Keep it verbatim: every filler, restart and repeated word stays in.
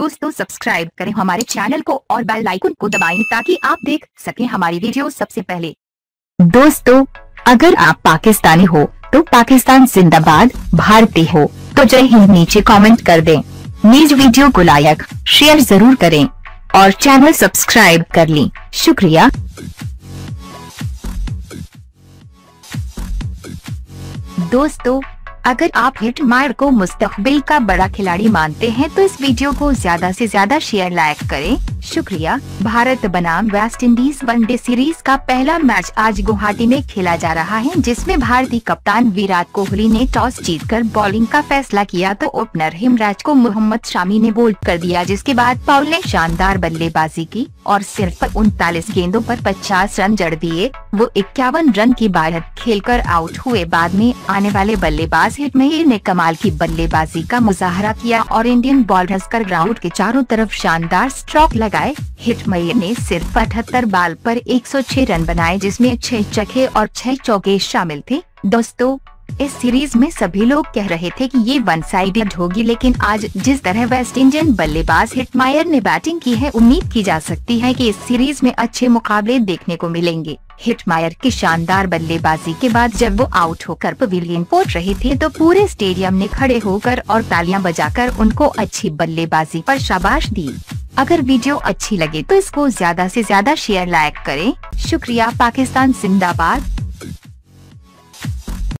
दोस्तों सब्सक्राइब करें हमारे चैनल को और बेल आइकन को दबाएं ताकि आप देख सकें हमारी वीडियो सबसे पहले। दोस्तों अगर आप पाकिस्तानी हो तो पाकिस्तान जिंदाबाद, भारतीय हो तो जय हिंद नीचे कमेंट कर दें। न्यूज वीडियो को लाइक शेयर जरूर करें और चैनल सब्सक्राइब कर लें। शुक्रिया। दोस्तों अगर आप हिटमायर को मुस्तकबिल का बड़ा खिलाड़ी मानते हैं तो इस वीडियो को ज्यादा से ज्यादा शेयर लाइक करें। शुक्रिया। भारत बनाम वेस्ट इंडीज वनडे सीरीज का पहला मैच आज गुवाहाटी में खेला जा रहा है, जिसमें भारतीय कप्तान विराट कोहली ने टॉस जीतकर बॉलिंग का फैसला किया तो ओपनर हिमराज को मोहम्मद शामी ने बोल्ड कर दिया, जिसके बाद पॉल ने शानदार बल्लेबाजी की और सिर्फ उनतालीस गेंदों पर पचास रन जड़ दिए। वो इक्यावन रन की बढ़त खेलकर आउट हुए। बाद में आने वाले बल्लेबाज हिटमेयर ने कमाल की बल्लेबाजी का मुजाहरा किया और इंडियन बॉलर्स कर ग्राउंड के चारों तरफ शानदार स्ट्रोक लगाए। हिटमेयर ने सिर्फ अठहत्तर बॉल पर एक सौ छह रन बनाए, जिसमें छह छक्के और छह चौके शामिल थे। दोस्तों इस सीरीज में सभी लोग कह रहे थे कि ये वन साइडेड होगी, लेकिन आज जिस तरह वेस्ट इंडियन बल्लेबाज हिटमायर ने बैटिंग की है, उम्मीद की जा सकती है कि इस सीरीज में अच्छे मुकाबले देखने को मिलेंगे। हिटमायर की शानदार बल्लेबाजी के बाद जब वो आउट होकर पवेलियन पहुंच रहे थे तो पूरे स्टेडियम ने खड़े होकर और तालियां बजाकर उनको अच्छी बल्लेबाजी पर शाबाश दी। अगर वीडियो अच्छी लगे तो इसको ज्यादा से ज्यादा शेयर लाइक करें। शुक्रिया। पाकिस्तान जिंदाबाद,